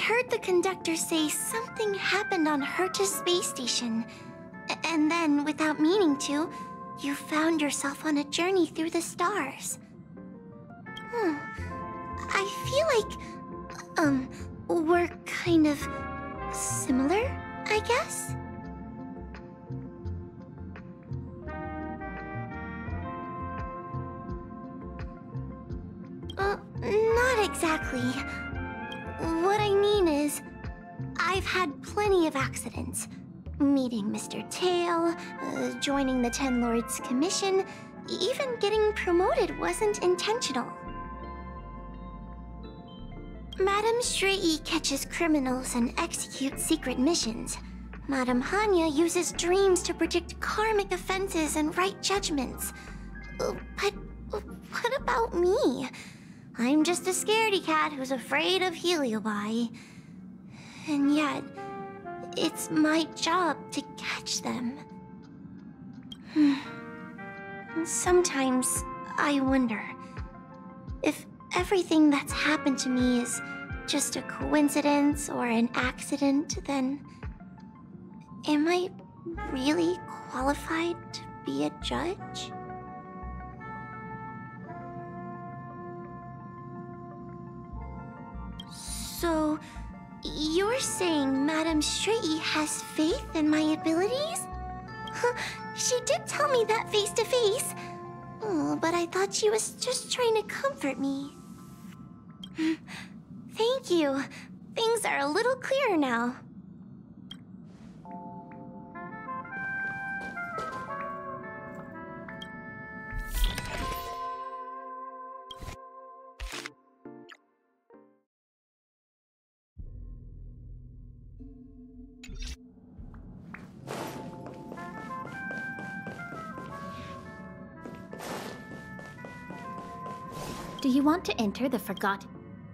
heard the conductor say something happened on Herta Space Station. And then, without meaning to, you found yourself on a journey through the stars. I feel like, we're kind of similar, I guess? Not exactly. What I mean is, I've had plenty of accidents. Meeting Mr. Tail, joining the Ten Lords Commission, even getting promoted wasn't intentional. Madame Shrei catches criminals and executes secret missions. Madame Hanya uses dreams to predict karmic offenses and right judgments. But what about me? I'm just a scaredy cat who's afraid of Heliobi. And yet, it's my job to catch them. Sometimes I wonder if everything that's happened to me is just a coincidence or an accident, then am I really qualified to be a judge? So, you're saying Madame Shrei has faith in my abilities? She did tell me that face to face. But I thought she was just trying to comfort me. Thank you. Things are a little clearer now. Do you want to enter the Forgotten?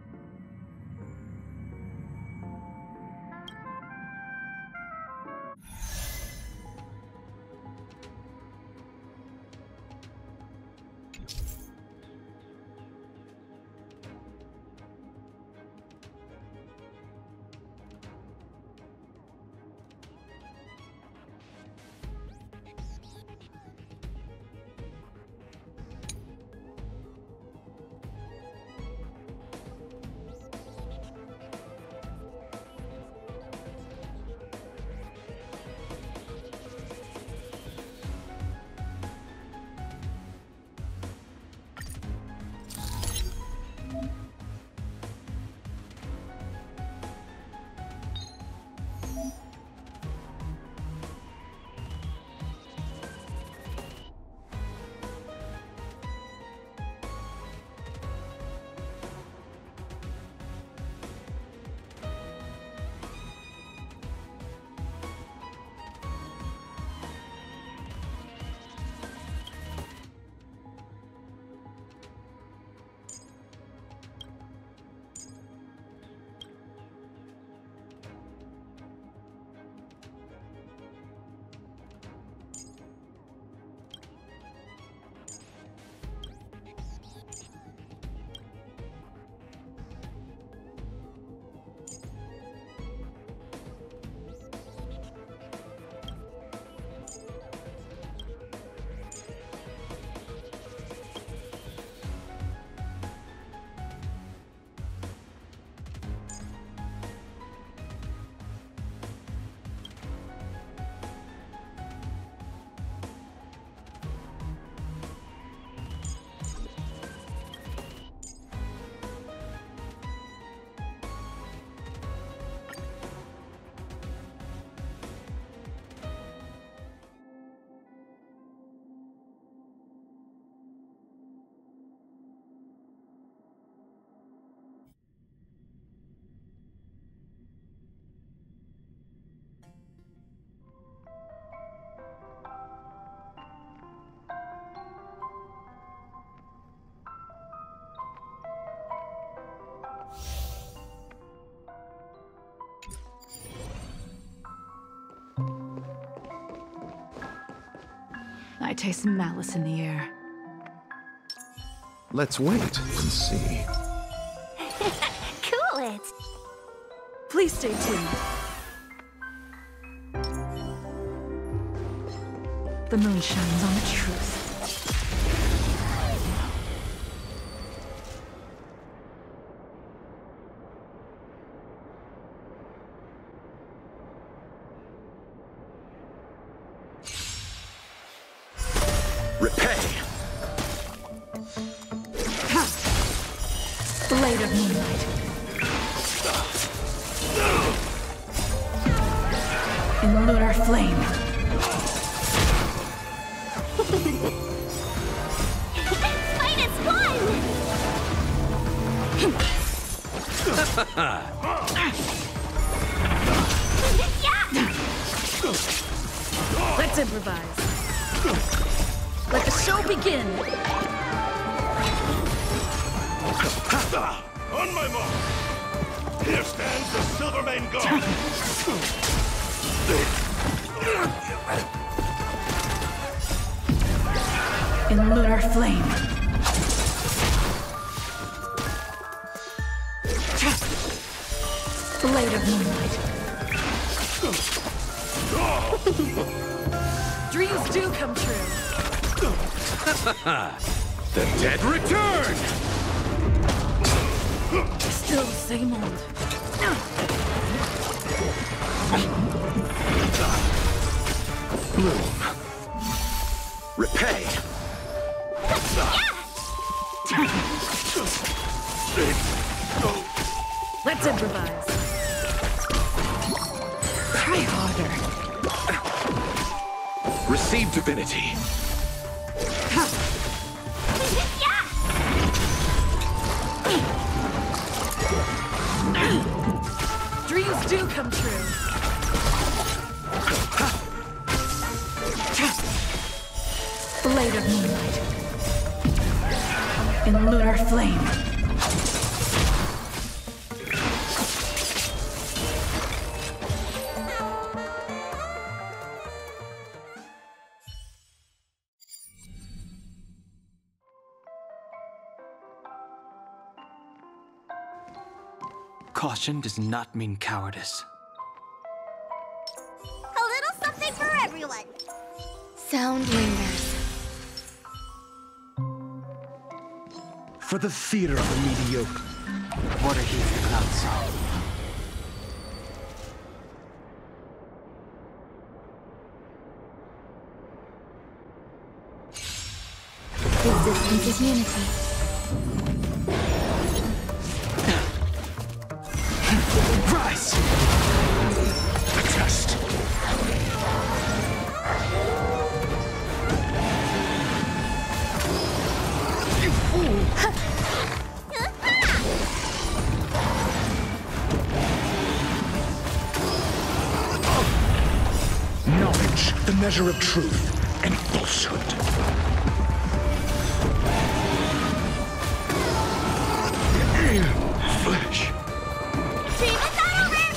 I taste malice in the air. Let's wait and see. Cool it! Please stay tuned. The moon shines on the truth. Repay! Blade of Moonlight. In lunar flame. Fight is fun! Yeah! Let's improvise. Let the show begin. On my mark! Here stands the Silvermane Guard! In lunar flame. Blade of Moonlight. Dreams do come true. The dead return! Still the same old. Bloom. Repay! Let's improvise. Try harder. Receive divinity. Dreams do come true. Blade of Moonlight. In lunar flame. Caution does not mean cowardice. A little something for everyone. Sound lingers. For the theater of the mediocre. What a heath the clouds saw. Resistance is unity. Rise! A test. You fool! Knowledge, the measure of truth and falsehood. Flesh. Team is not over!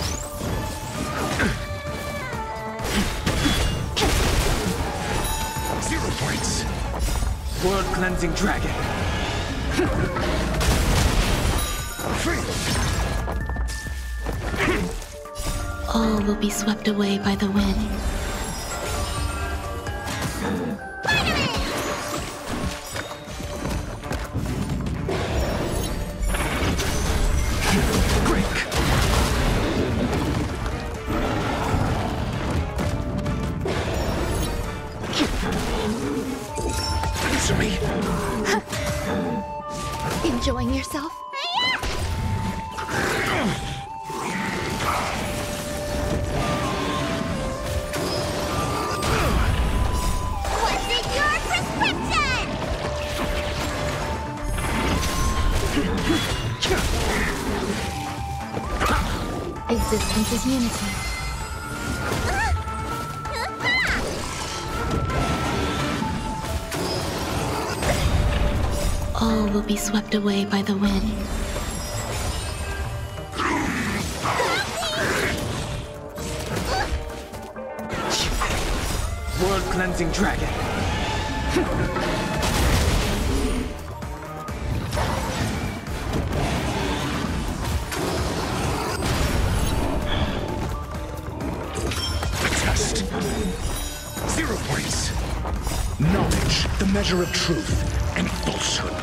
0 points. World-cleansing dragon. Free. All will be swept away by the wind. Break. Answer me. Enjoying yourself? What's in your prescription? Existence is unity. All will be swept away by the wind. World-cleansing dragon. points. Knowledge, the measure of truth and falsehood.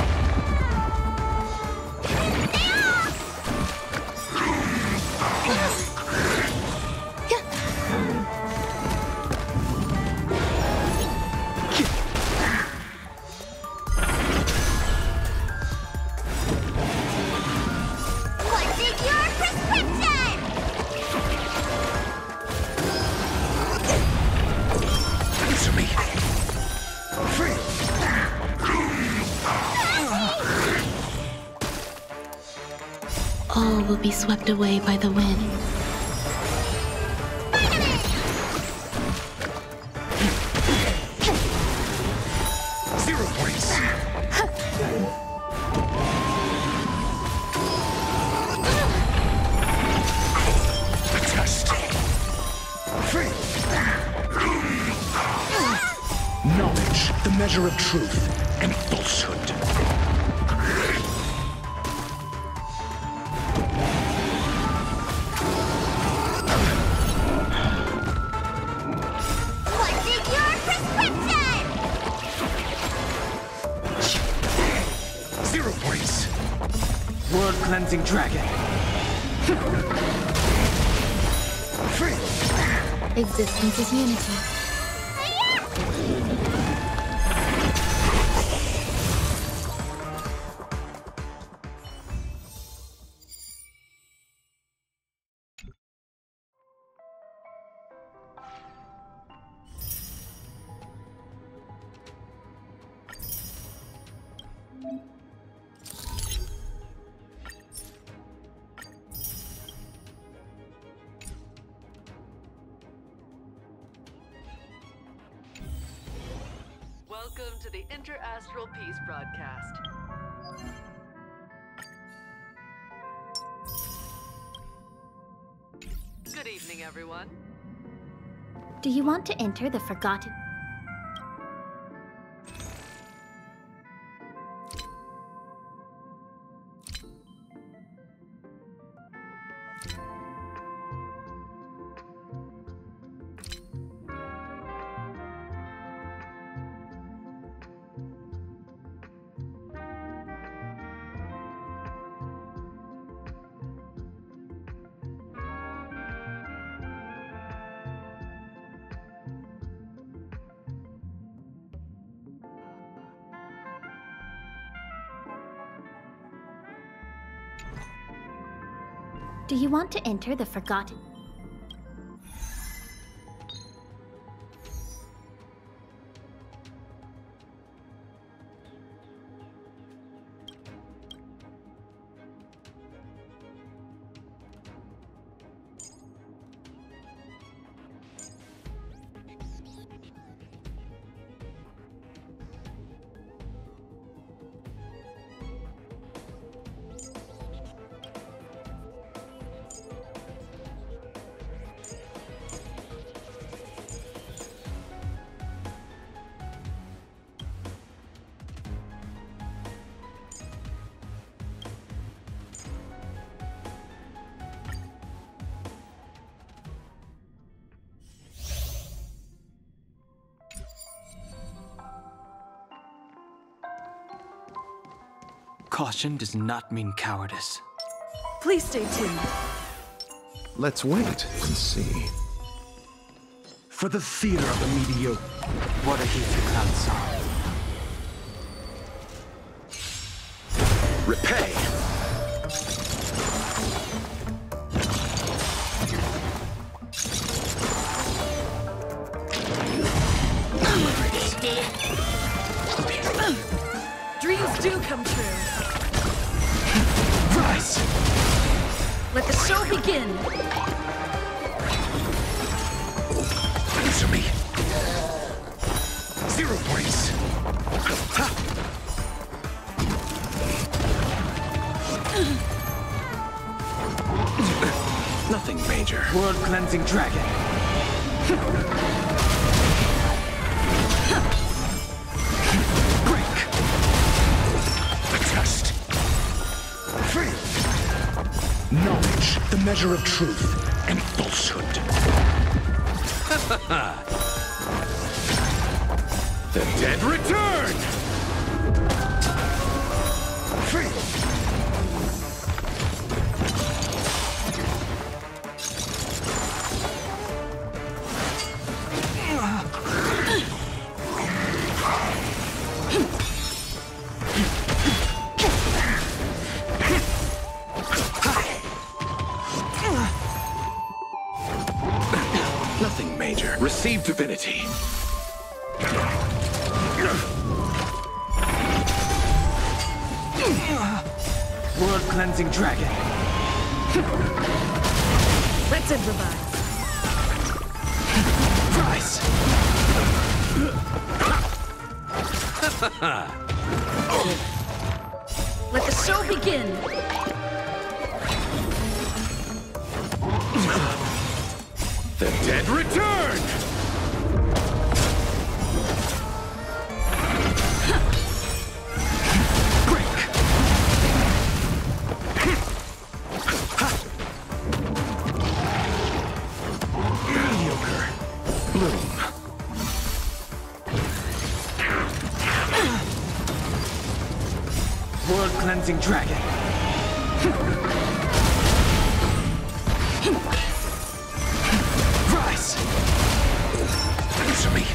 What's in your prescription? Answer me. Free. All will be swept away by the wind. 0 points. The test. Free. Knowledge, the measure of truth and falsehood. What's in your prescription? 0 points. World cleansing dragon. Free. Existence is unity. Welcome to the Inter-Astral Peace broadcast. Good evening, everyone. Do you want to enter the Forgotten? Do you want to enter the Forgotten? Caution does not mean cowardice. Please stay tuned. Let's wait and see. For the theater of the mediocre. What a heap the cloud saw. Repay! Dreams do come true. Rise! Let the show begin. Answer me. 0 points. Ha! Nothing major. World cleansing dragon. Break. The test. Free. Knowledge, the measure of truth and falsehood. The dead return! Nothing major. Receive divinity. World-cleansing dragon. Let's improvise. Rise! Let the show begin. The dead return! Mediocre. Bloom. World-cleansing dragon. Rise! Answer me.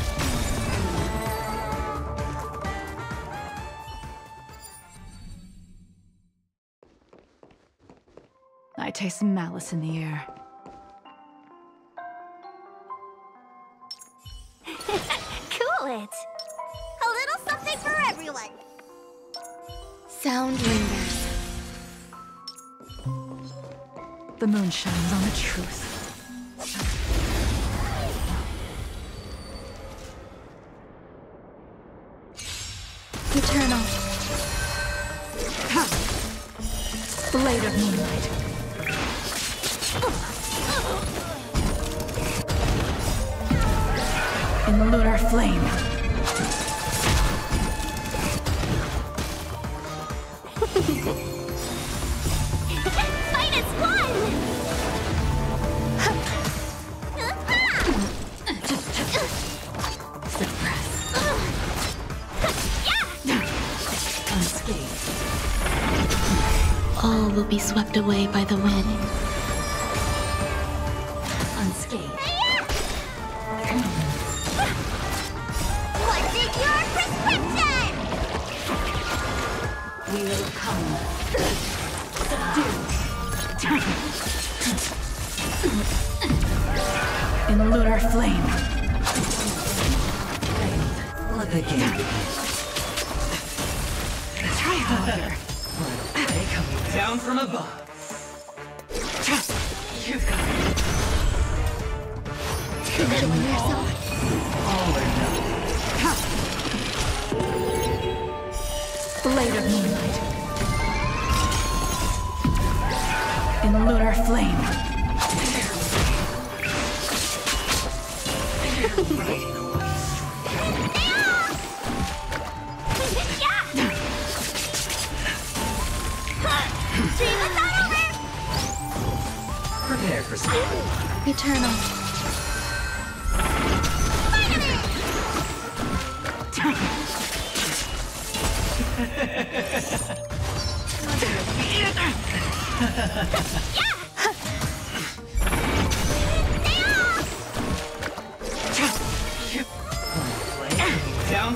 I taste malice in the air. Cool it. A little something for everyone. Sound lingers. The moon shines on the truth. Eternal. Blade of moonlight. In the lunar flame. Fight is one! Unscathed. All will be swept away by the wind. Unscathed. What's in your prescription? We will come. Subdue. In the lunar flame. Let the game begin. Try harder. They coming down from above. You've got it. Enjoy yourself. All or nothing. Blade of moonlight. In the lunar flame. Prepare for something. Eternal. Down.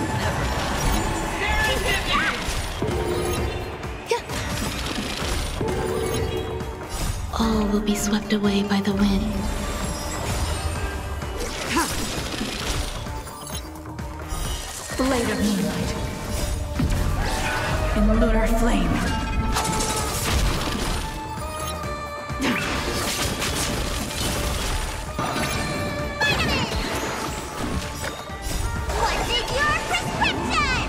All will be swept away by the wind. Blade of moonlight. In the lunar flame. What's in your prescription?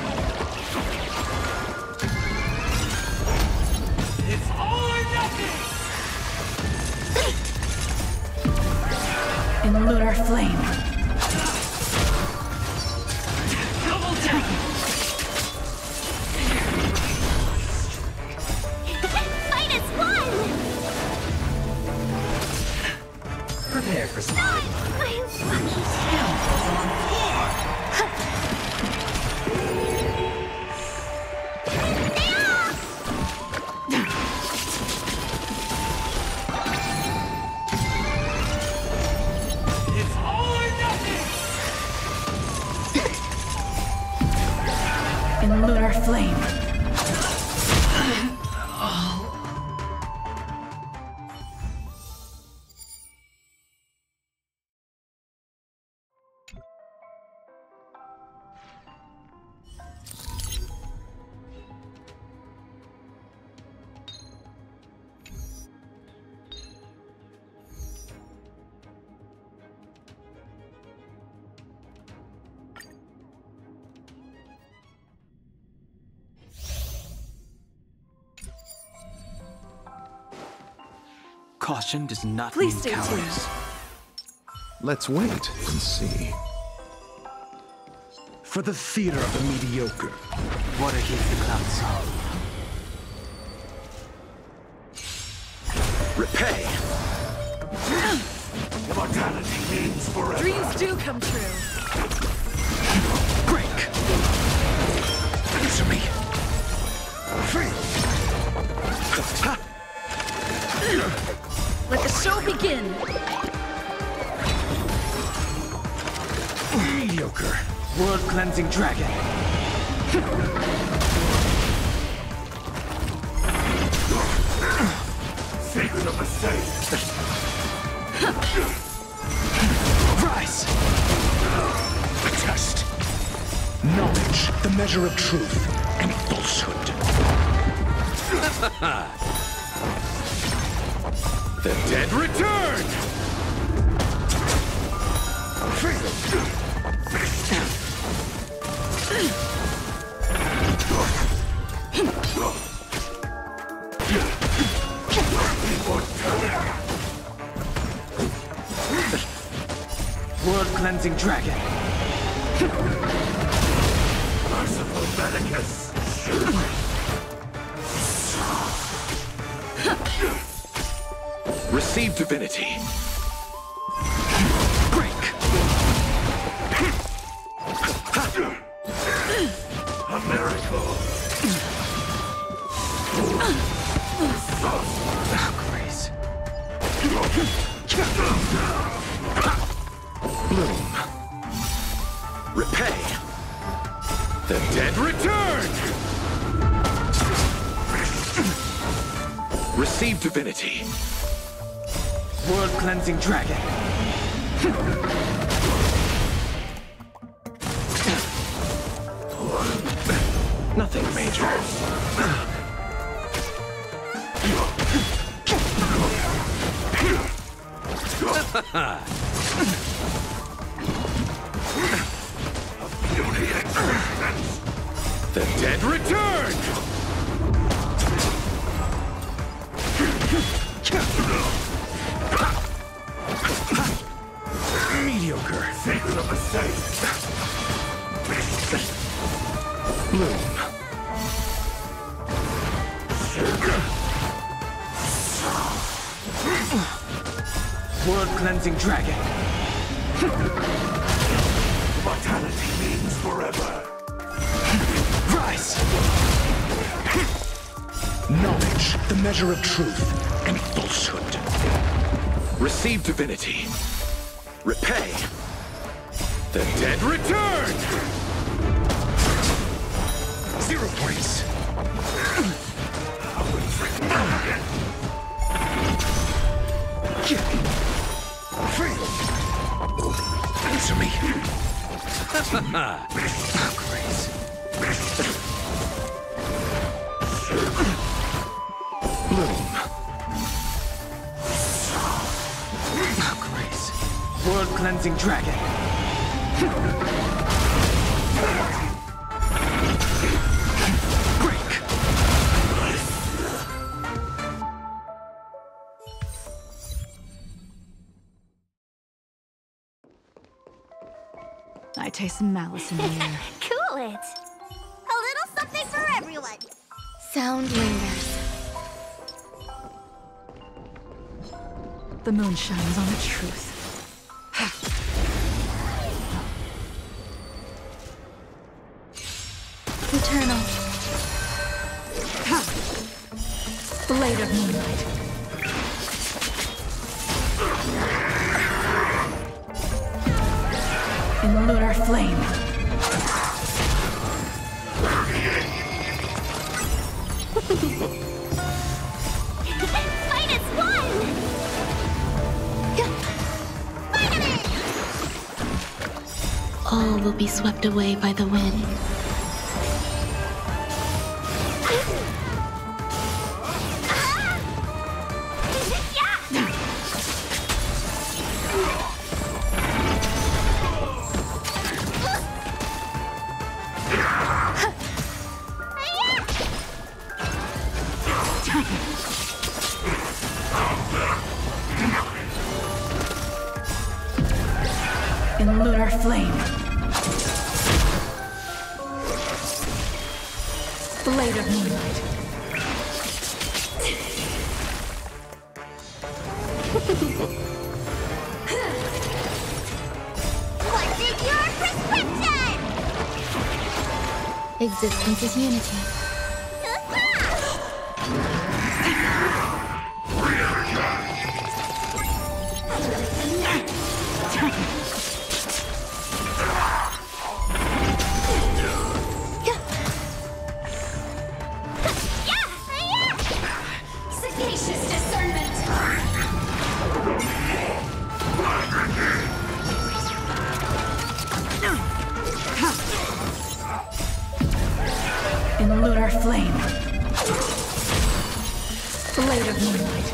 It's all or nothing! In the lunar flame. Double down! Fight is one! Prepare for something. I'm lucky. It's all or nothing! In lunar flame. Caution does not Please mean stay tuned. cowardice. Let's wait and see. For the theater of the mediocre, water heats the cloud song. Repay! Immortality means forever. Dreams do come true. Break! Answer me! Free! Ha! Let the show begin. Mediocre. World-cleansing dragon. Secret of the saint. Rise! A test. Knowledge, the measure of truth and falsehood. The dead return! World-cleansing dragon. Merciful Medicus. Receive divinity. Break! A miracle. Grace. Bloom. Repay. The dead return! Receive divinity. World-cleansing dragon. Nothing major. The dead return! Mediocre. Secret of the saint. Bloom. World-cleansing dragon. Mortality means forever. Rise! Knowledge, the measure of truth and falsehood. Receive divinity. Repay. The dead return! 0 points. Free! Answer me! Grace. Bloom. Grace. World-cleansing dragon. Break! I taste malice in the air. Cool it. A little something for everyone. Sound lingers. The moon shines on the truth. Blade of Moonlight. In lunar flame. Fight is won! Finally! All will be swept away by the wind. In lunar flame. Blade of Moonlight. What's in your prescription? Existence is unity. Sagacious discernment. In lunar flame. Blade of Moonlight.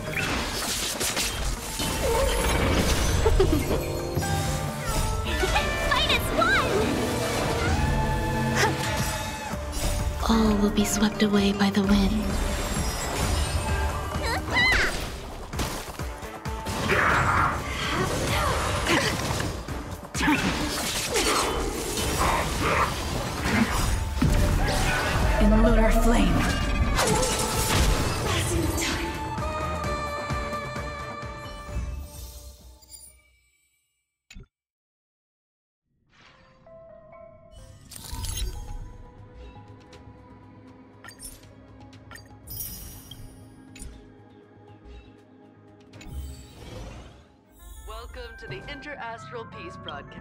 Fight is won! All will be swept away by the wind. In lunar flame. Welcome to the Inter-Astral Peace broadcast.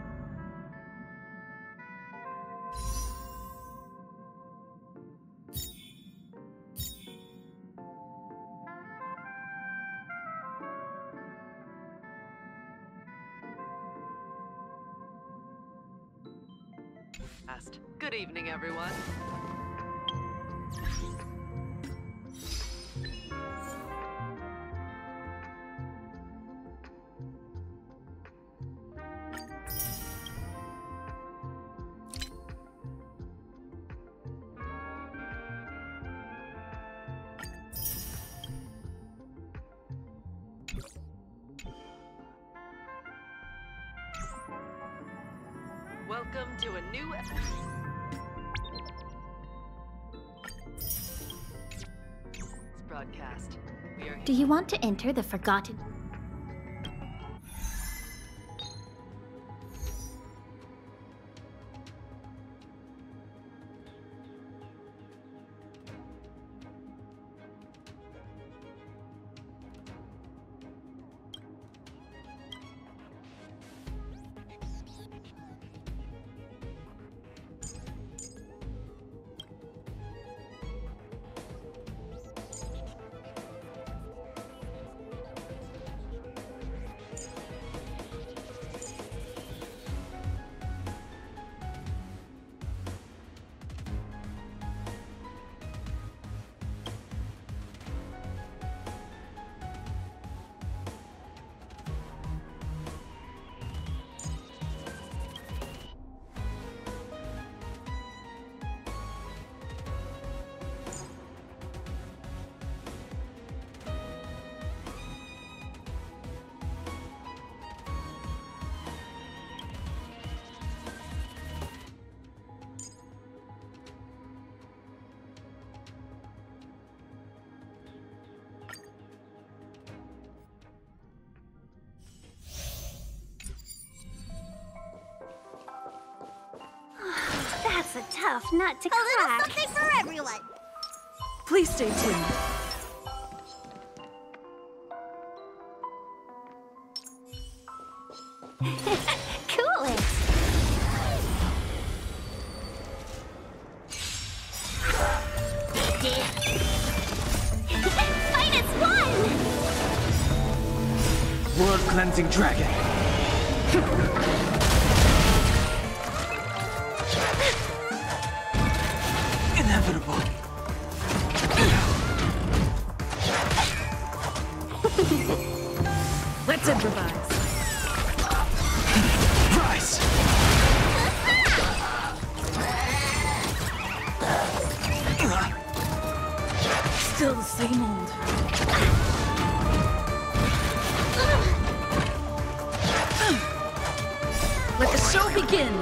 Good evening, everyone. Welcome to a new broadcast. We are Do you want to enter the Forgotten? That's a tough nut to crack. A little something for everyone. Please stay tuned. Cool it! Minus one! World Cleansing Dragon. Inevitable. Let's improvise. Rise! Still the same old. Let the show begin.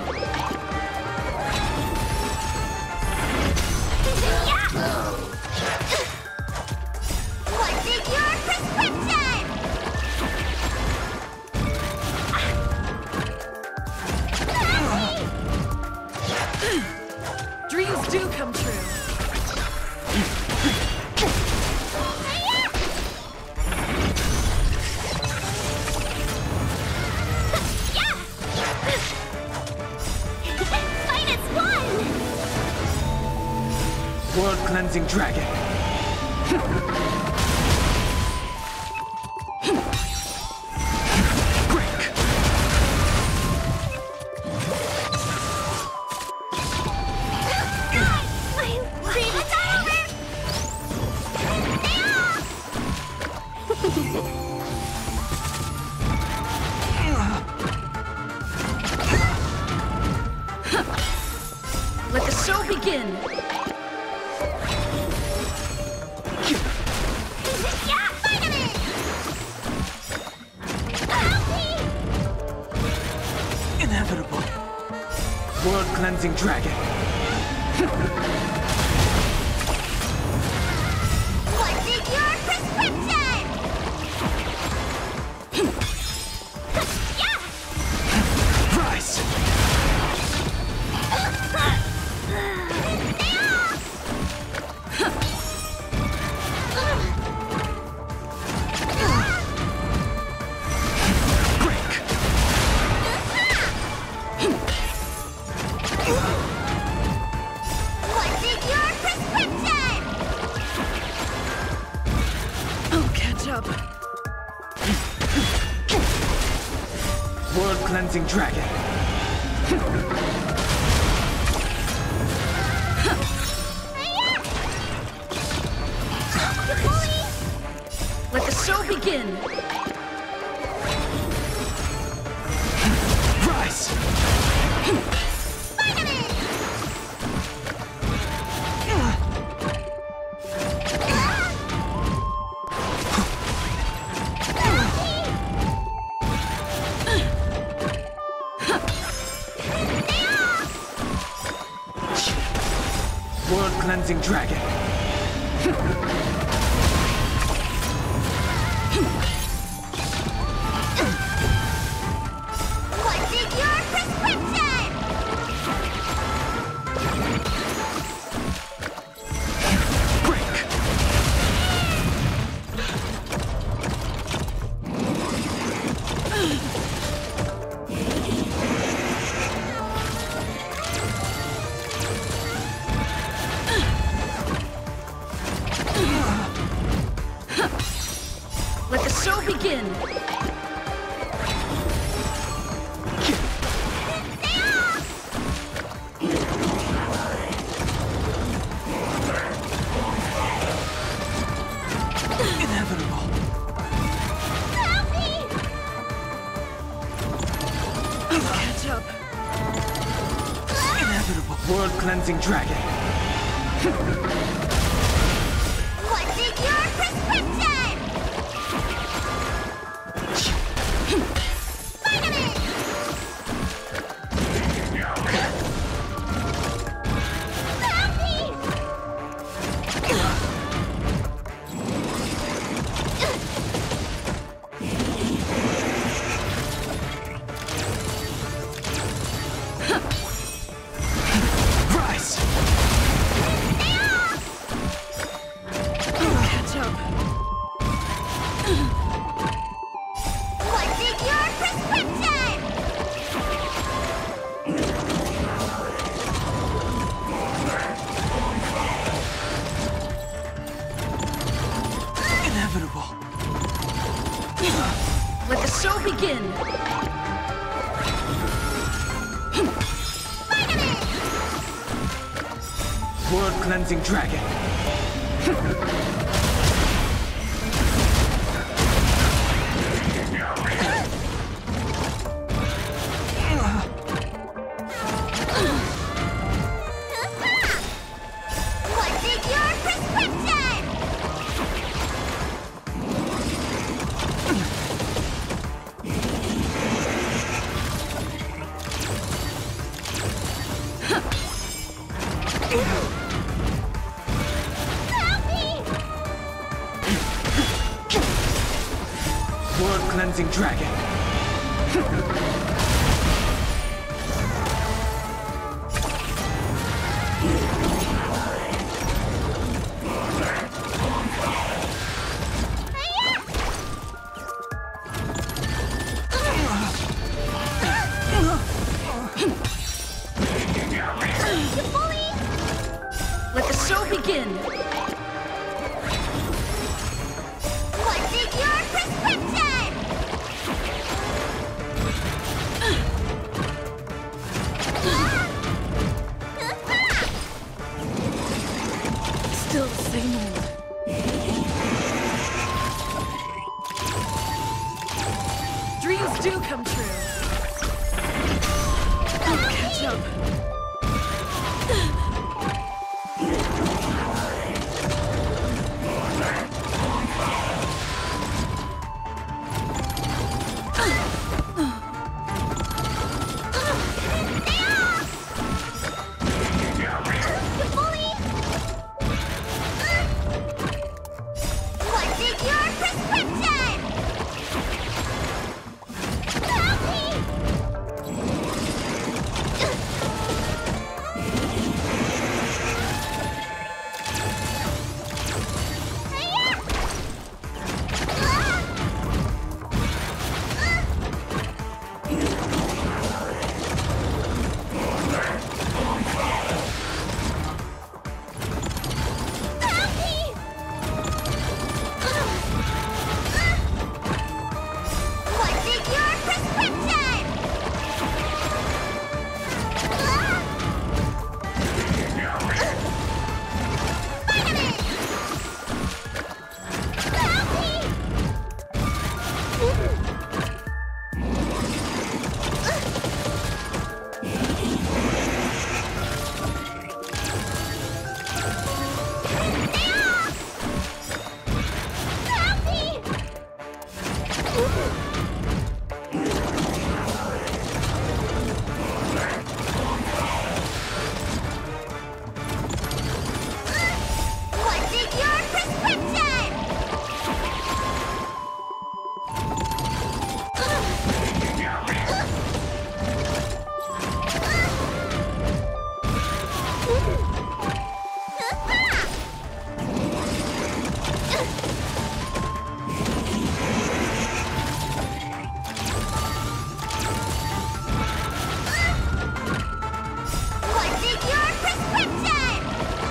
What's in your prescription? Dreams do come true. Minus one! World Cleansing Dragon. Break. Let the show begin. Inevitable. World Cleansing Dragon. What's in your prescription? Rise! Break! What's in your prescription? I'll catch up. World Cleansing Dragon. Let the show begin. Rise! World Cleansing Dragon. What's in your prescription? Break! Let the show begin. Inevitable. I'll catch up. Inevitable. World Cleansing Dragon. What's in your prescription? Rise! begin! World-cleansing dragon. What's in your prescription? World-cleansing dragon. Let the show begin! What's in your prescription? Still the same old. Dreams do come true. I'll catch up. What's in your prescription? Help me! What's in your prescription? Vitamin! Help me! What's in your prescription? What's in your prescription?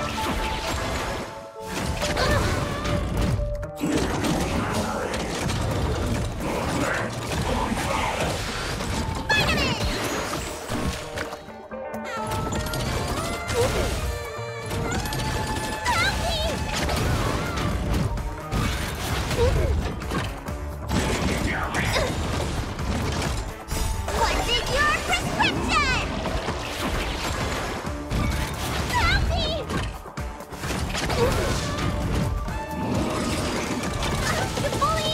Vitamin! Help me! What's in your prescription? Help me! You bully!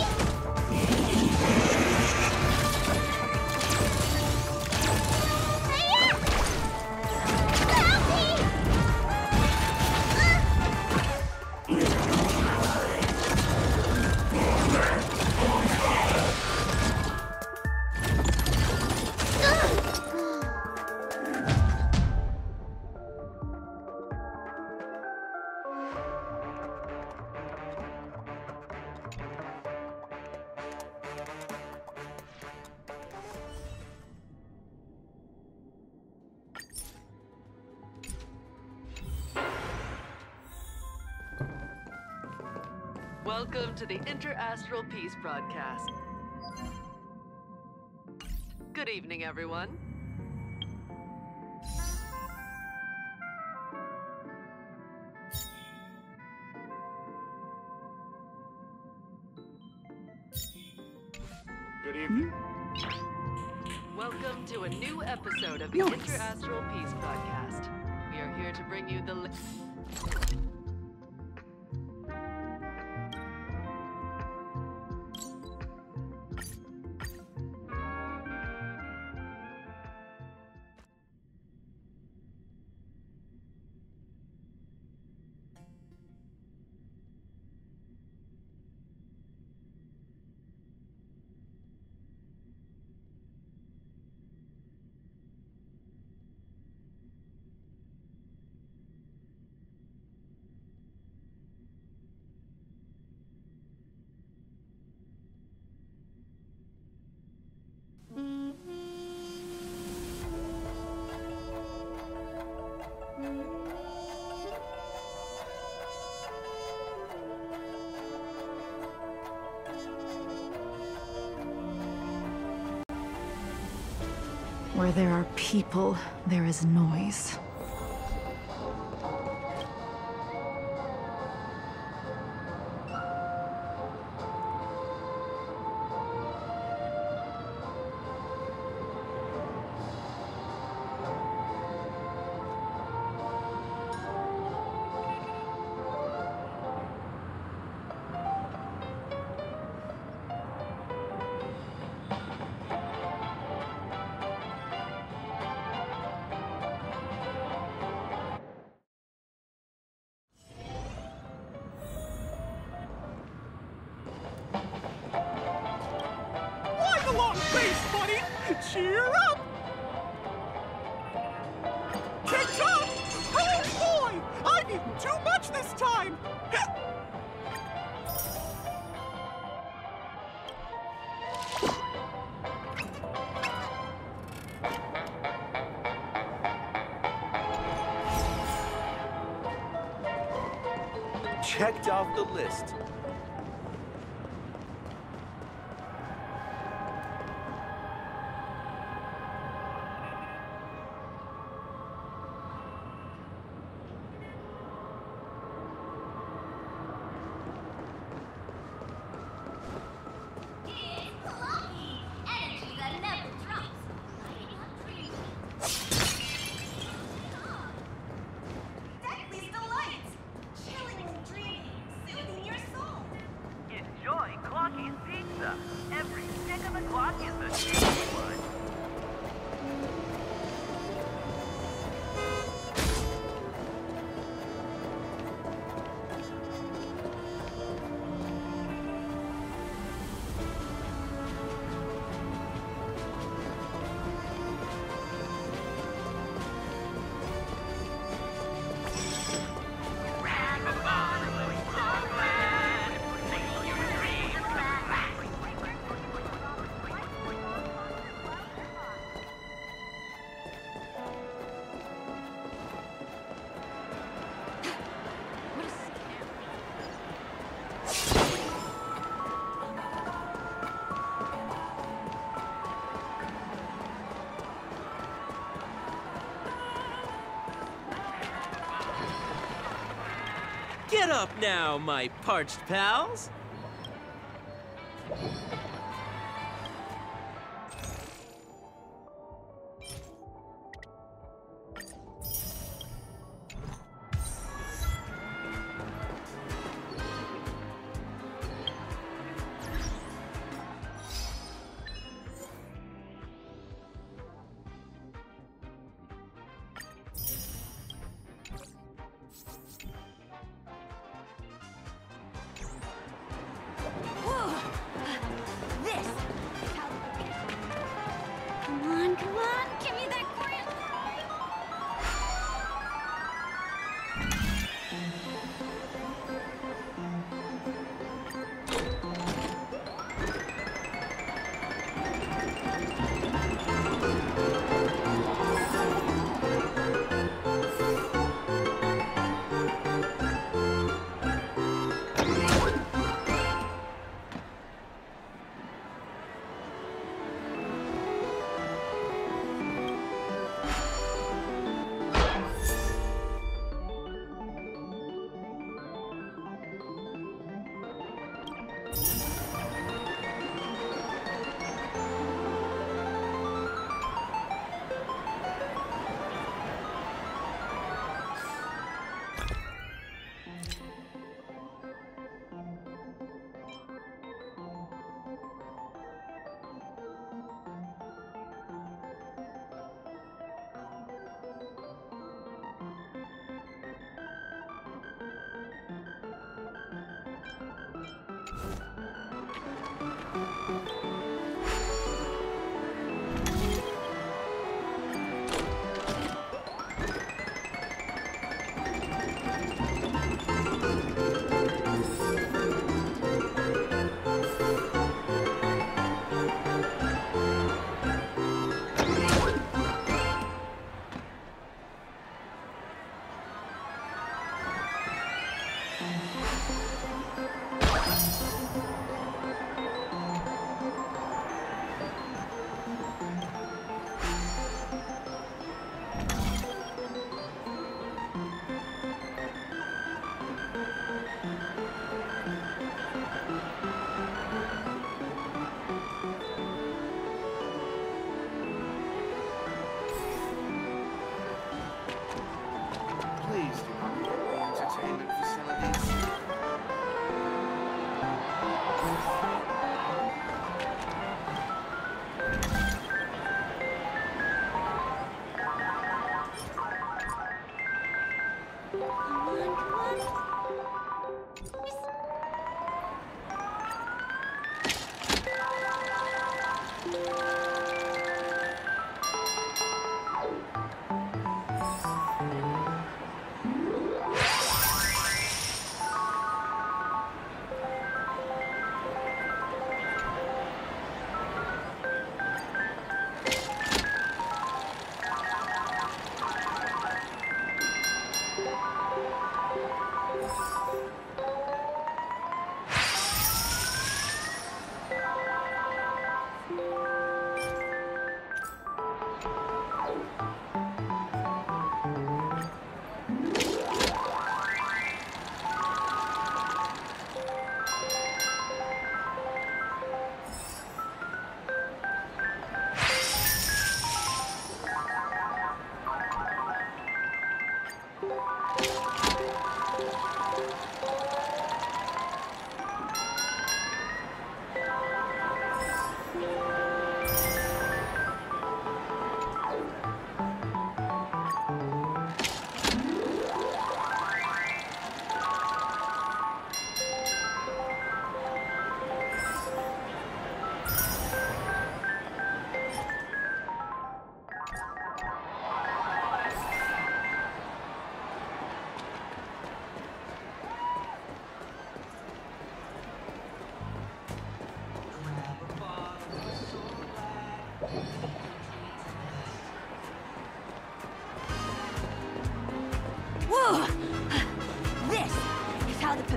Help Welcome to the Inter-Astral Peace broadcast. Good evening, everyone. Good evening. Welcome to a new episode of the Inter-Astral Peace Broadcast. We are here to bring you the... Where there are people, there is noise. Ride along, base buddy! Cheer up! Catch up! Oh boy! I've eaten too much this time! Checked off the list. Enjoy Clocky's Pizza. Every stick of the clock is the tasty one. Get up now, my parched pals!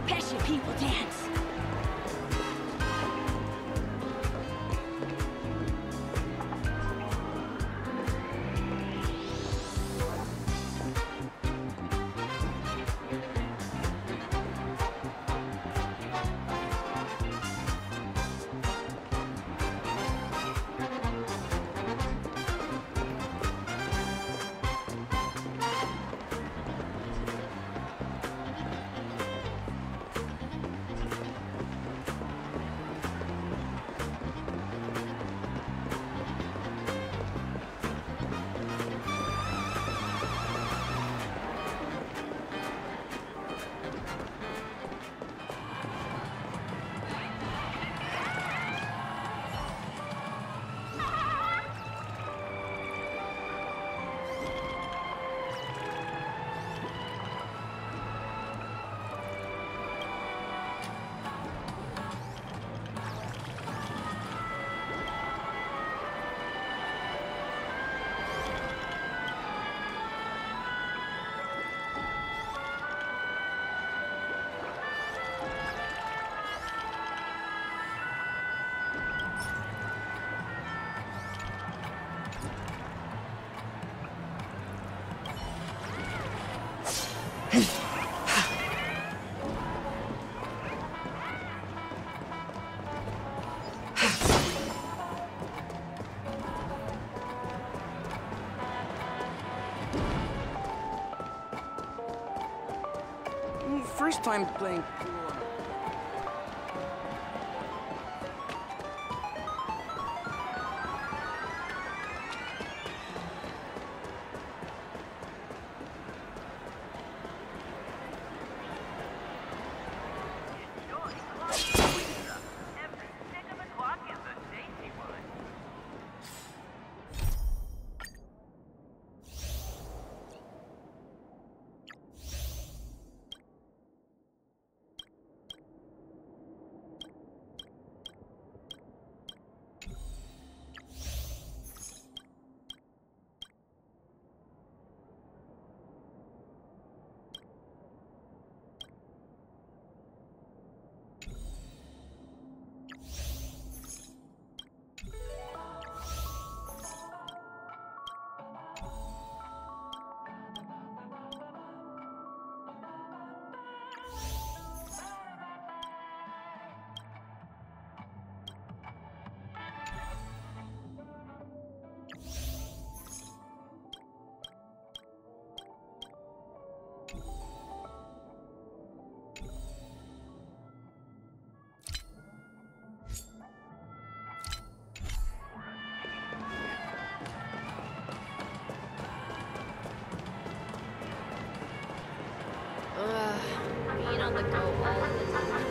Pesha people dance. First time playing pool. Being on the go all the time.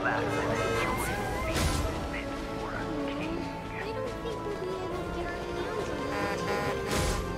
class and enjoy being fit for a king. I don't think we'll be able to get our hands on that.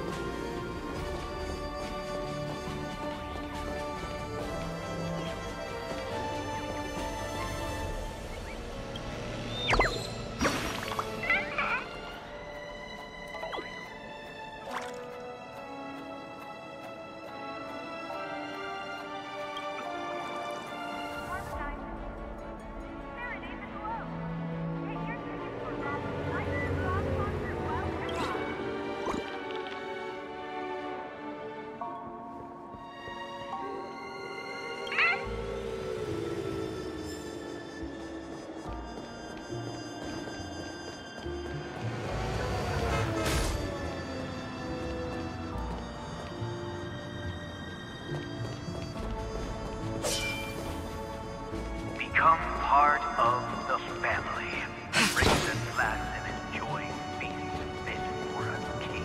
Become part of the family. Raise a class and enjoy being fit for a king.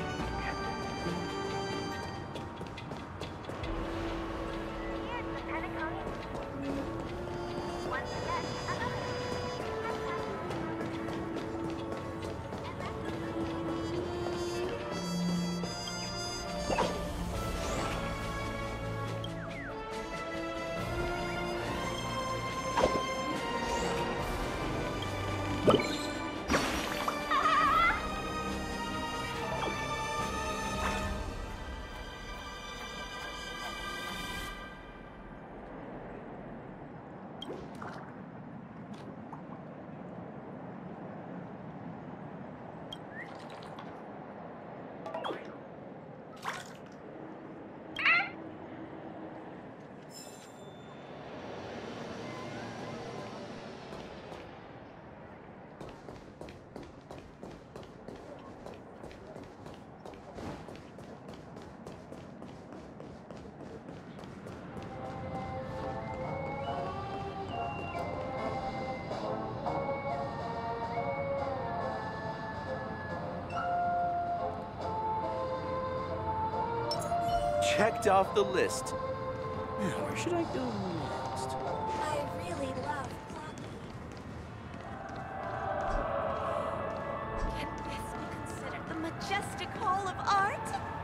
Checked off the list. Now, where should I go next? I really love Clocky. Can this be considered the majestic hall of art?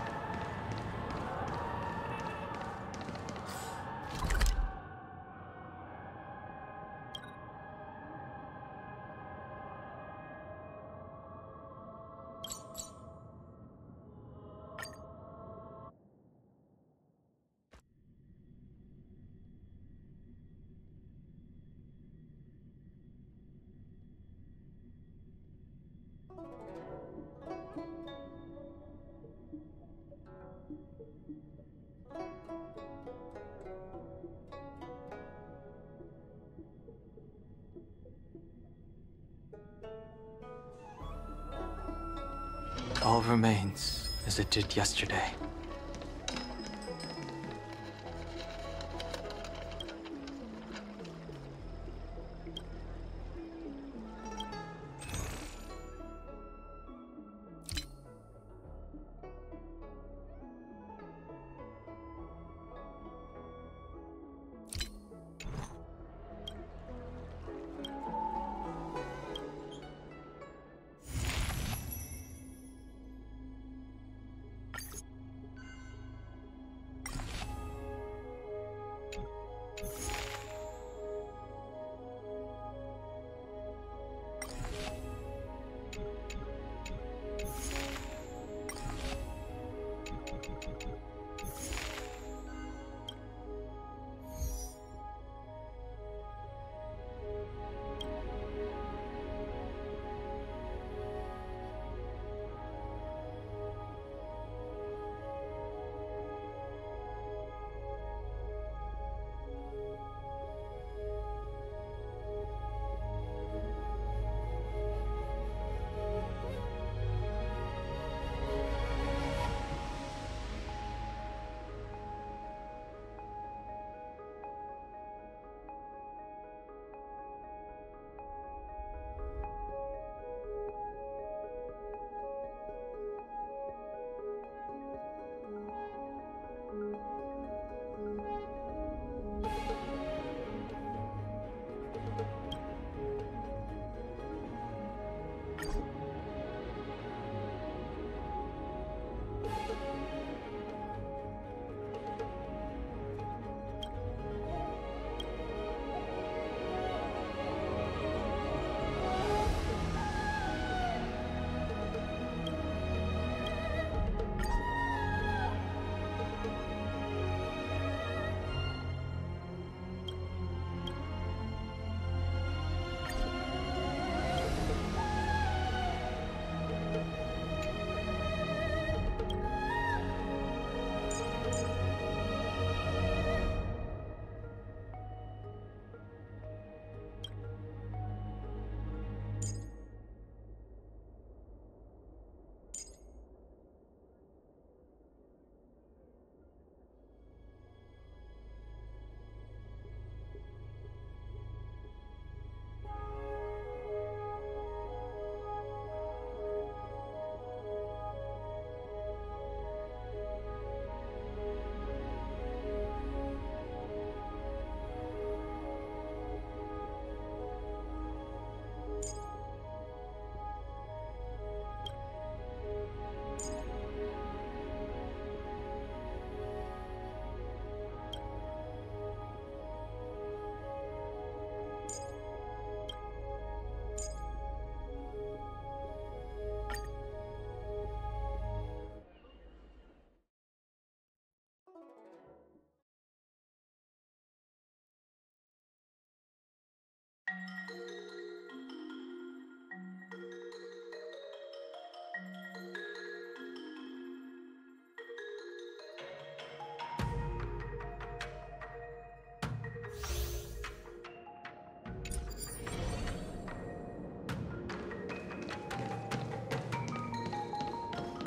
All remains as it did yesterday.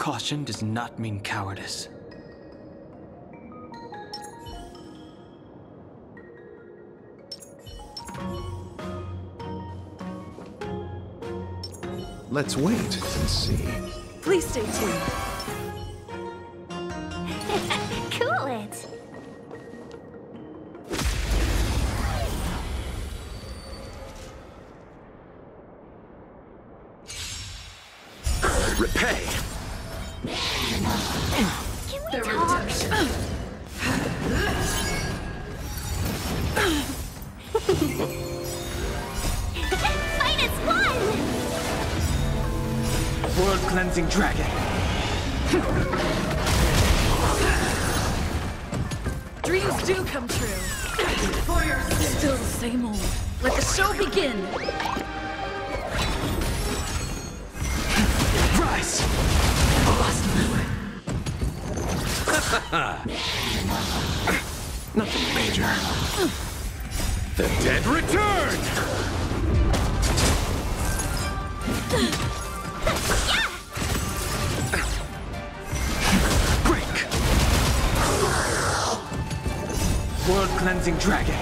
Caution does not mean cowardice. Let's wait and see. Please stay tuned. Cool it. Repay! Can we talk? Fight as one! World-cleansing dragon. Dreams do come true. Still the same old. Let the show begin. Rise! Nothing major. The dead return! Break! World-cleansing dragon.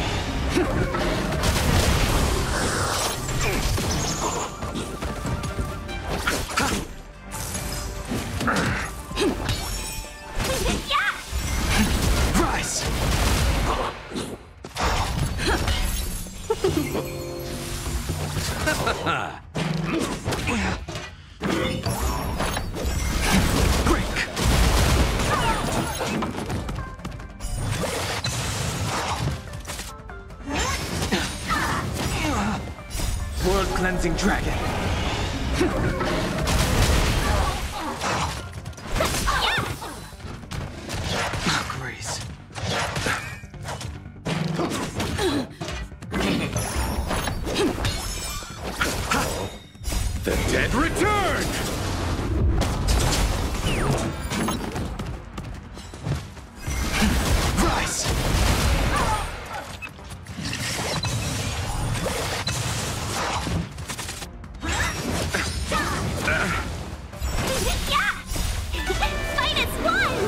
Rise! Break! World-cleansing dragon. Grace. The dead return! Rise! Fight as one!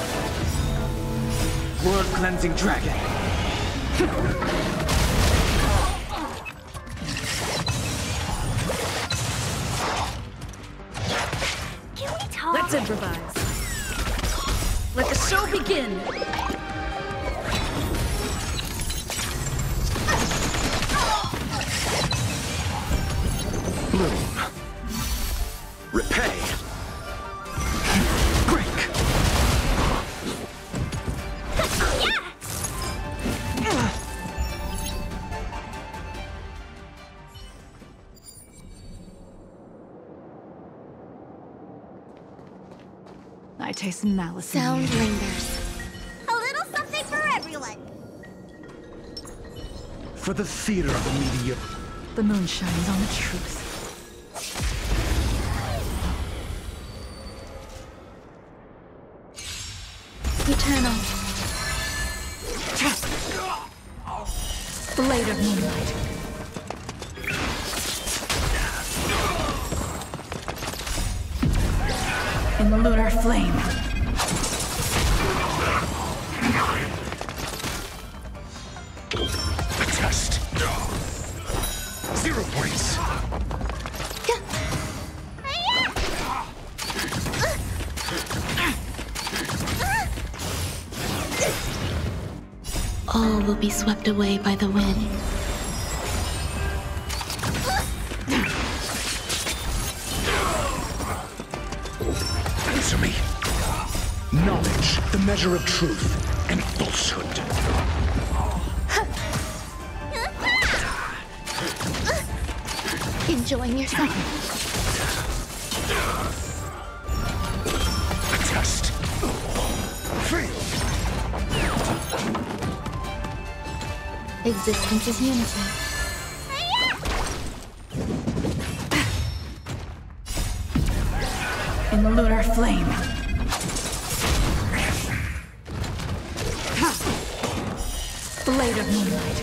World-cleansing dragon. Can we talk? Let's improvise. Let the show begin. Bloom. Repay. Break! I taste malice in Sound you. lingers. A little something for everyone. For the theater of the mediocre. The moon shines on the truth. Eternal. Blade of moonlight. In the lunar flame. A test. 0 points. All will be swept away by the wind. Answer me. Knowledge, the measure of truth and falsehood. Enjoying yourself? A test. Fail. Existence is unity. In the lunar flame. Blade of moonlight.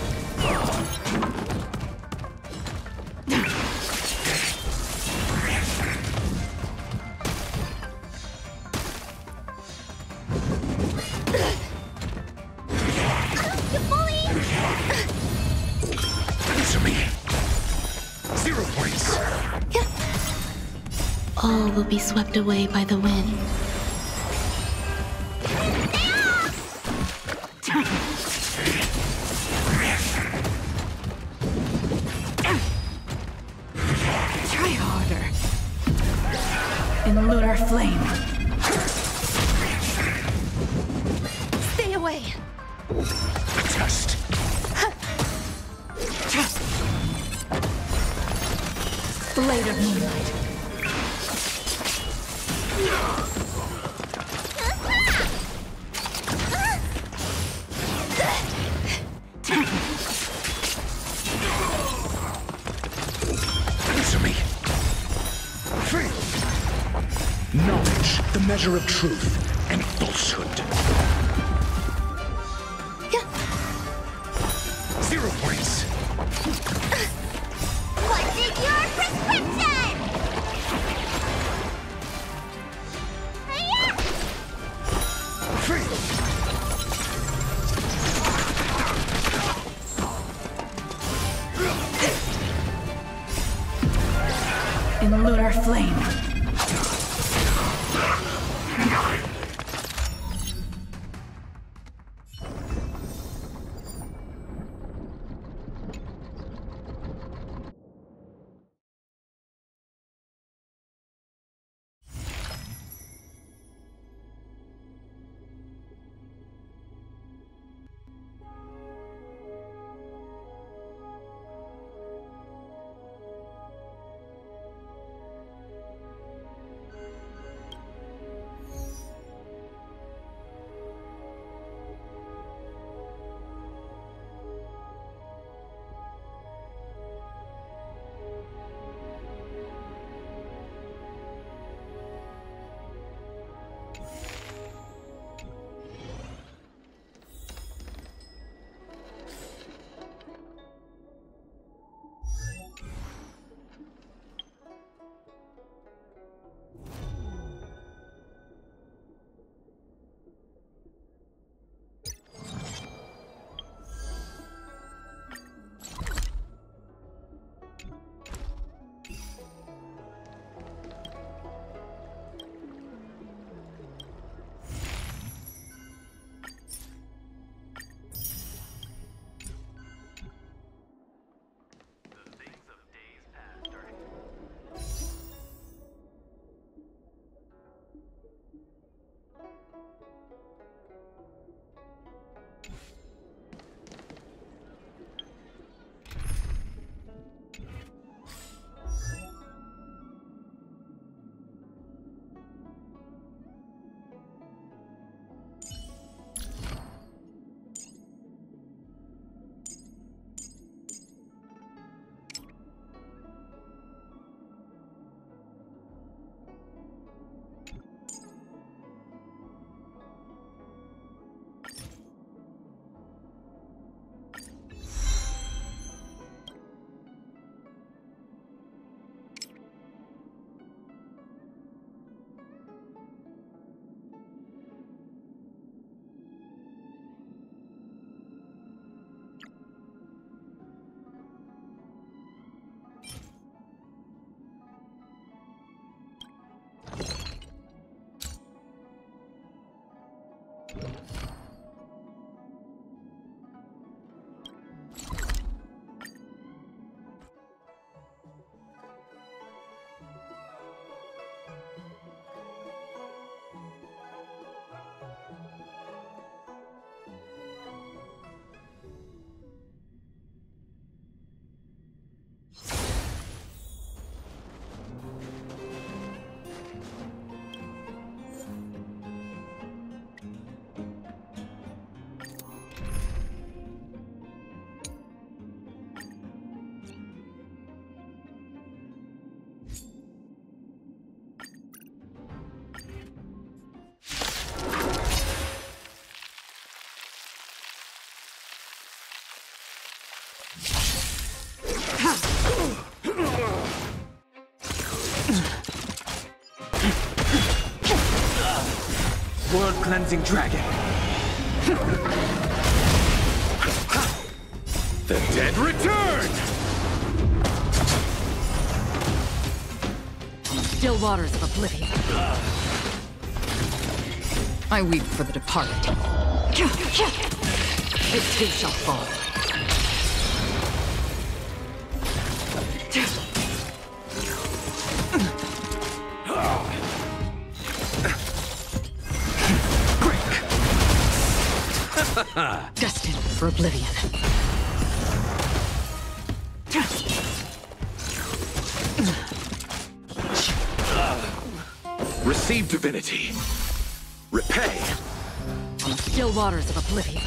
All will be swept away by the wind. Try harder. In lunar flame. Stay away. A test. Blade of moonlight. Answer me. Knowledge, the measure of truth and falsehood. 0 points. What's in your prescription? In lunar flame. World-cleansing dragon. The dead return! still waters of oblivion. I weep for the departed. It too shall fall. Destined for oblivion. Receive divinity. Repay. On the still waters of oblivion.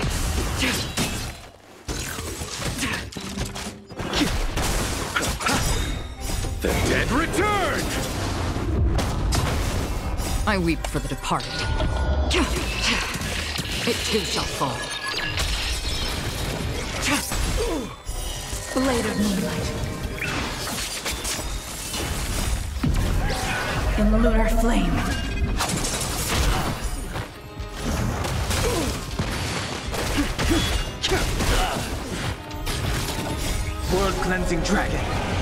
The dead return! I weep for the departed. It too shall fall. Blade of moonlight. In lunar flame. World-cleansing dragon.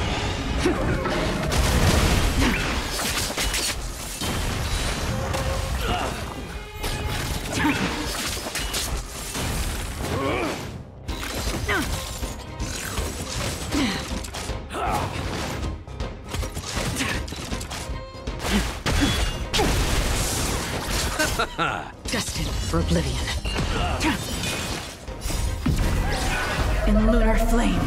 Destined for oblivion. In lunar flame.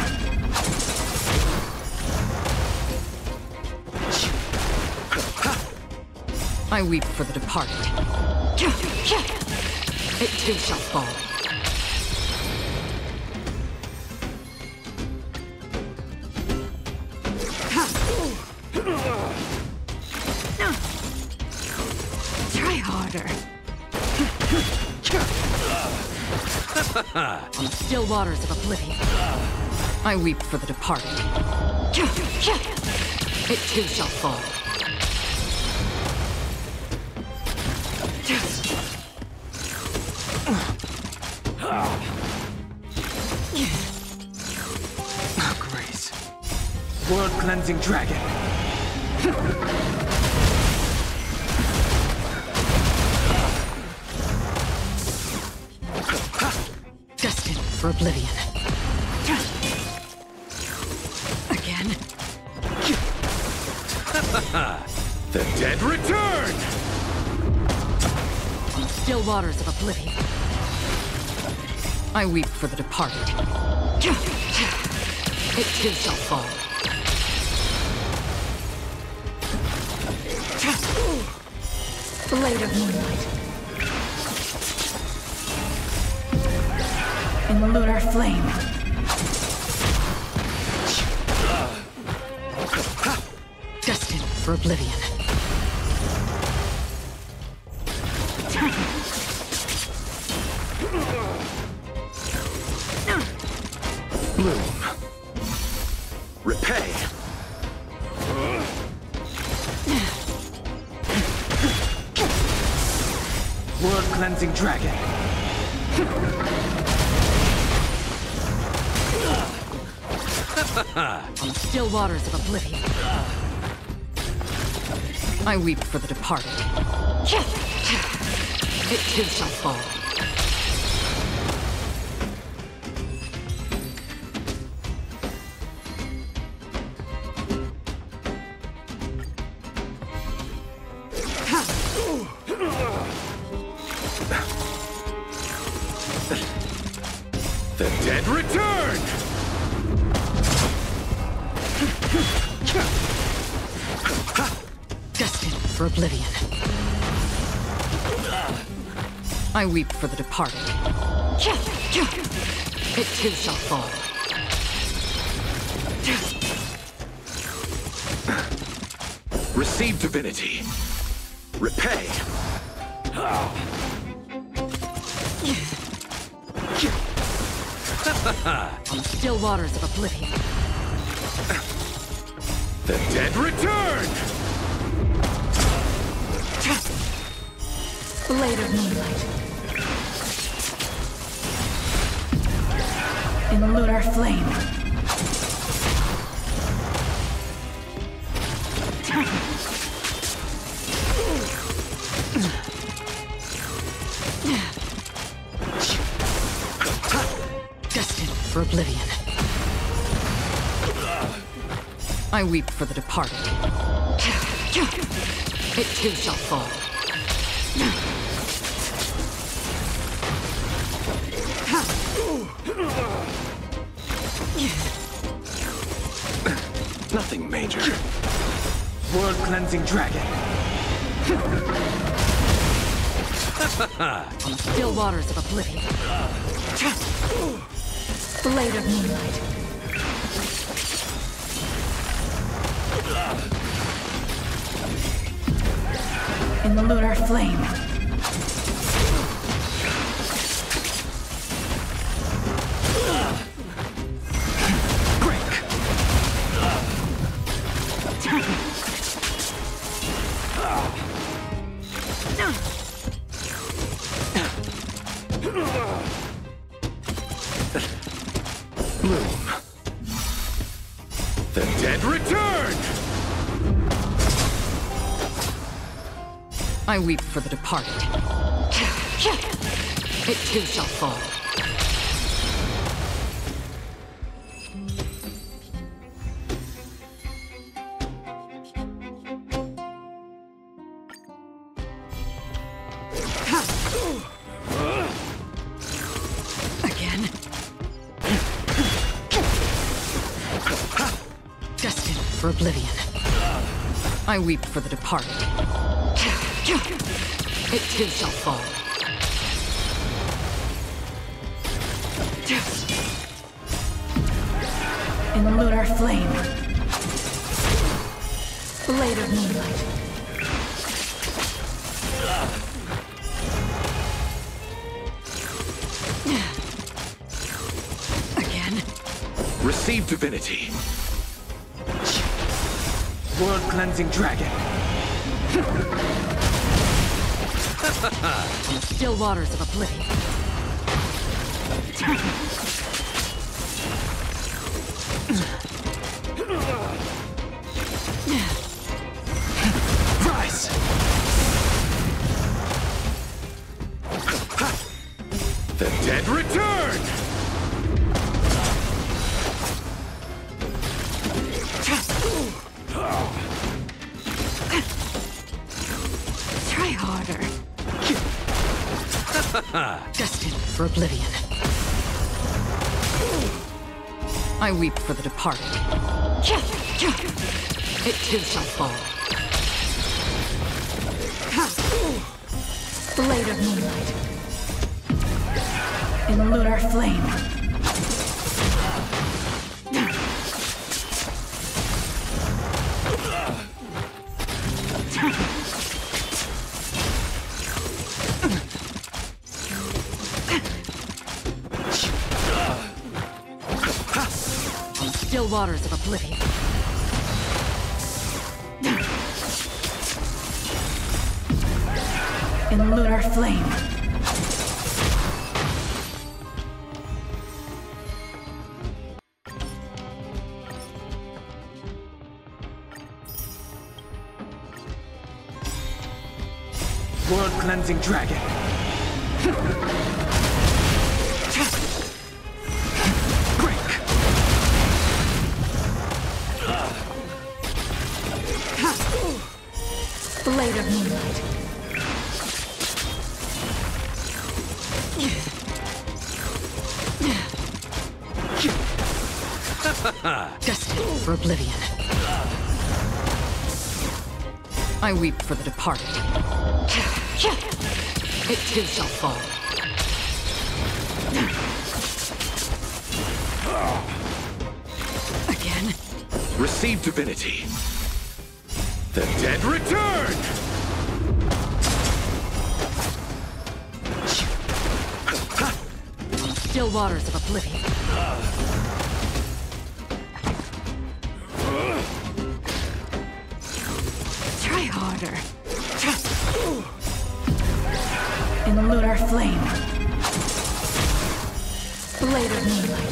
I weep for the departed. It too shall fall. Try harder. On the still waters of oblivion. I weep for the departed. It too shall fall. Grace. World-cleansing dragon. Destined for oblivion. Again. The dead return! On the still waters of oblivion. I weep for the departed. It too shall fall. Blade of moonlight. In lunar flame. Destined for oblivion. Bloom. Repay. World-cleansing dragon. On the still waters of oblivion. I weep for the departed. It too shall fall. The dead return! Destined for oblivion. I weep for the departed. It too shall fall. Receive divinity. Repay. On the still waters of oblivion. The dead return! Blade of moonlight. In lunar flame. oblivion. I weep for the departed. It too shall fall. Nothing major. World-cleansing dragon. On the still waters of oblivion. Blade of moonlight. In the lunar flame. Bloom. The dead return! I weep for the departed. It too shall fall. Again. Destined for oblivion. I weep for the departed. It too shall fall. In the lunar flame. Blade of moonlight. Again. Receive divinity. World-cleansing dragon. On the still waters of oblivion. Rise! The dead return! Try harder. Destined for oblivion. I weep for the departed. It too shall fall. Blade of moonlight. In the lunar flame. On the still waters of oblivion. In the lunar flame. World-cleansing dragon. Blade of moonlight. Destined for oblivion. I weep for the departed. It too shall fall. Again. Receive divinity. The dead return! On the still waters of oblivion. Try harder. In the lunar flame. Blade of moonlight.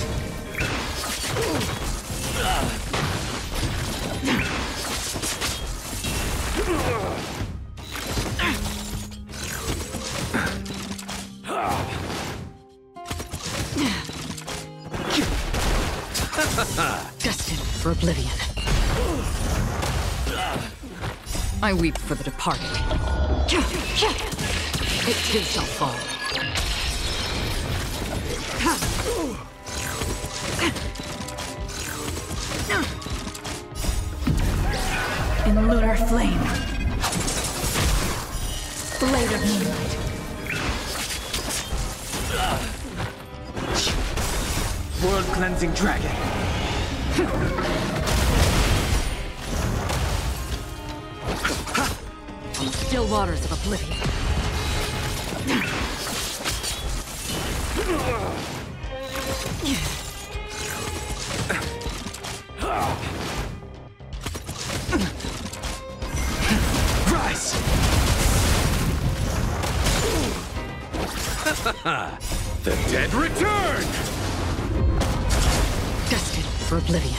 for oblivion. I weep for the departed. It too shall fall. In lunar flame. Blade of moonlight. World-cleansing dragon. Still waters of oblivion. Rise! The dead return! Destined for oblivion.